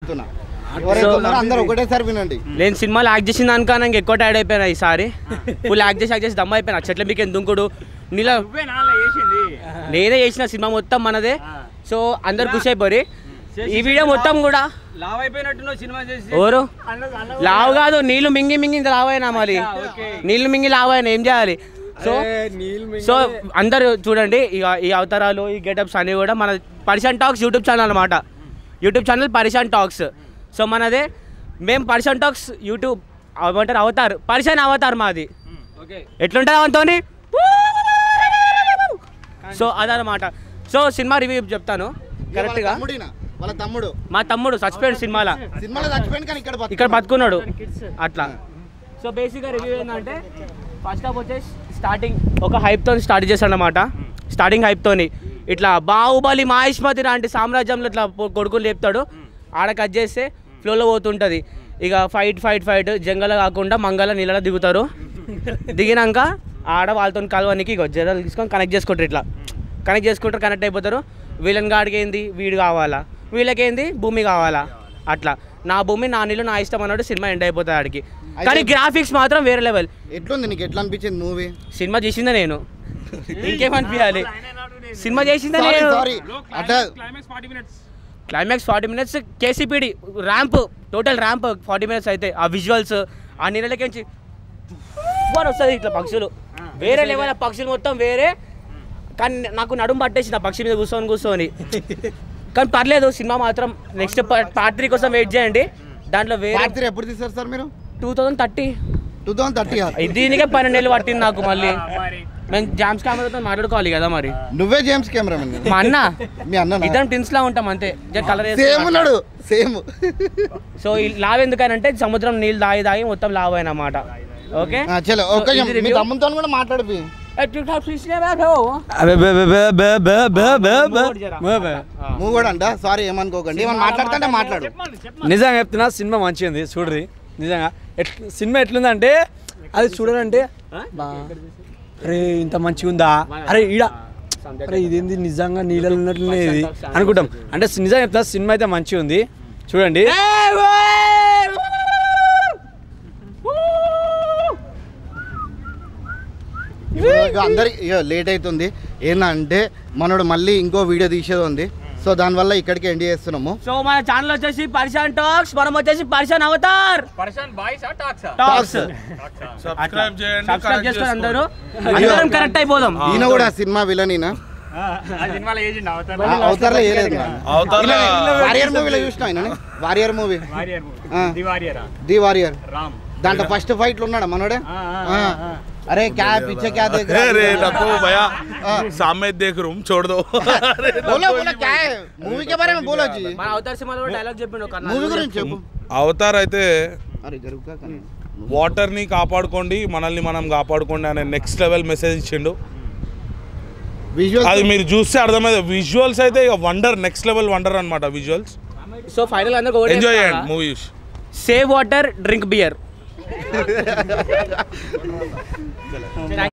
చెప్తున్నా అందరూ ఒకటేసారి వినండి. నేను సినిమాలో యాక్ట్ చేసిన దానికా నాకు ఎక్కువ టైర్డ్ అయిపోయినా ఈసారి. ఫుల్ యాక్ట్ చేసి దమ్ అయిపోయినా. చెట్ల మీకు దుంకుడు నీళ్ళ నేనే చేసిన సినిమా మొత్తం మనదే. సో అందరు ఖుషి అయిపోయి ఈ వీడియో మొత్తం కూడా లావ్ అయిపోయినట్టు సినిమా చేసి ఎవరు లావు కాదు, నీళ్ళు మింగి ఇంత లావైనా మరి. నీళ్ళు మింగి లావైనా ఏం చేయాలి? సో అందరు చూడండి ఈ అవతారాలు ఈ గెటప్స్ అన్నీ కూడా మన పరిషన్ టాక్స్ యూట్యూబ్ ఛానల్ అనమాట. YouTube channel Parishan talks. So మనదే మేము పరిషన్ టాక్స్ యూట్యూబ్ ఏమంటారు అవతార్ పరిషన్ అవతార్ మాది. ఎట్లుంటుంది అవంతోని. సో అదనమాట. సో సినిమా రివ్యూ చెప్తాను కరెక్ట్గా. వాళ్ళ తమ్ముడు మా తమ్ముడు చచ్చిపోయాడు సినిమాలో ఇక్కడ బతుకున్నాడు అట్లా. సో బేసిక్గా రివ్యూ ఏంటంటే ఫస్ట్ హాఫ్ వచ్చేసి స్టార్టింగ్ ఒక హైప్తో స్టార్ట్ చేశాడు అనమాట. స్టార్టింగ్ హైప్తోని ఇట్లా బాహుబలి మహేష్మతి లాంటి సామ్రాజ్యంలో ఇట్లా కొడుకులు లేపుతాడు. ఆడ కట్ చేస్తే ఫ్లోలో పోతుంటుంది. ఇక ఫైట్ జంగల కాకుండా మంగళ నీళ్ళలో దిగుతారు. దిగినాక ఆడ వాళ్ళతో కలవనికి ఇక జనాలు తీసుకొని కనెక్ట్ చేసుకుంటారు. ఇట్లా కనెక్ట్ అయిపోతారు. వీళ్ళని గాడికి ఏంది వీడు కావాలా, వీళ్ళకేంది భూమి కావాలా. అట్లా నా భూమి నా నీళ్ళు నా ఇష్టం అన్నాడు. సినిమా ఎండ్ అయిపోతుంది ఆడికి. కానీ గ్రాఫిక్స్ మాత్రం వేరే లెవెల్. ఎట్లుంది నీకు? ఎట్లా అనిపించింది మూవీ? సినిమా చేసిందే నేను, ఇంకేమనిపించాలి? సినిమా చేసిందే నేను. క్లైమాక్స్ 40 minutes కేసీపీడి ర్యాంప్, టోటల్ ర్యాంప్ 40 minutes అయితే. ఆ విజువల్స్ ఆ నీళ్ళకి వస్తుంది ఇట్లా పక్షులు వేరే లెవెల్. పక్షులు మొత్తం వేరే. కానీ నాకు నడుము పట్టేసింది ఆ పక్షి మీద కూర్చొని. కానీ పర్లేదు సినిమా మాత్రం. నెక్స్ట్ పార్ట్ 3 కోసం వెయిట్ చేయండి. దాంట్లో వేరే ఎప్పుడు తీస్తారు సార్ మీరు? 2030. దీనికే 12 ఏళ్ళు పట్టింది నాకు. మళ్ళీ మేము జామ్స్ కెమెరాతో మాట్లాడుకోవాలి కదా మరి. నువ్వే జేమ్స్ కెమెరామెన్? మా అన్న, మీ అన్న ఇద్దరం టిన్స్ లా ఉంటాం అంతే. Colour same. సో ఈ లావ్ ఎందుకనంటే సముద్రం నీళ్ళు దాగి మొత్తం లావ్ అయినమాట. ఓకే తమ్ముతో కూడా మాట్లాడిపి. సారీ ఏమనుకోకండి, మాట్లాడుతుంటే మాట్లాడు. నిజంగా చెప్తున్నా సినిమా మంచిగా ఉంది చూడరి. నిజంగా సినిమా ఎట్లుందంటే అది చూడాలంటే అరే ఇంత మంచిగా ఉందా, అరే ఈడ అరే ఇదేంది నిజంగా నీళ్ళలో ఉన్నట్లునే ఇది అనుకుంటాం. అంటే నిజంగా చెప్తున్నా సినిమా అయితే మంచిగా ఉంది చూడండి. అందరికి లేట్ అవుతుంది. ఏంటంటే మనోడు మళ్ళీ ఇంకో వీడియో తీసేది ఉంది. సో దానివల్ల ఇక్కడికి ఎండ్ చేస్తున్నాము. సో మన ఛానల్ వచ్చేసి పరిషన్ టాక్స్, మనం వచ్చేసి పరిషన్ అవతార్. పరిషన్ బాయ్స్ టాక్స్ సబ్స్క్రైబ్ చేసుకోండి అందరూ. అందరం కరెక్ట్ అయిపోదాం. ఈయన కూడా సినిమా విలన్. ఈయన అవతార్లో వేయలేదు. వారియర్ మూవీలో చూసిన ఆయన. వారియర్ మూవీ ది వారియర్ దాంట్లో ఫస్ట్ ఫైట్లు ఉన్నాడా మనోడే. अरे क्या पीछे क्या देख रहे? अरे रखो भैया, सामने देख रूम छोड़ दो. बोलो क्या है मूवी के बारे में बोलो जी. మన అవతార్ సినిమాలో డైలాగ్ చెప్పిండు కన్నా. మూవీ గురించి చెప్పు. అవతార్ అయితే వాటర్ ని కాపాడుకోండి, మనల్ని మనం కాపాడుకోండి అనే నెక్స్ట్ లెవెల్ మెసేజ్ ఇచ్చిండు. అది మీరు చూస్తే అర్థమైంది. విజువల్స్ అయితే ఇక వండర్, నెక్స్ట్ లెవెల్ వండర్ అన్నమాట విజువల్స్. సో ఫైనల్ అందరూ ఎంజాయ్ చేయండి movie. Save water, drink beer.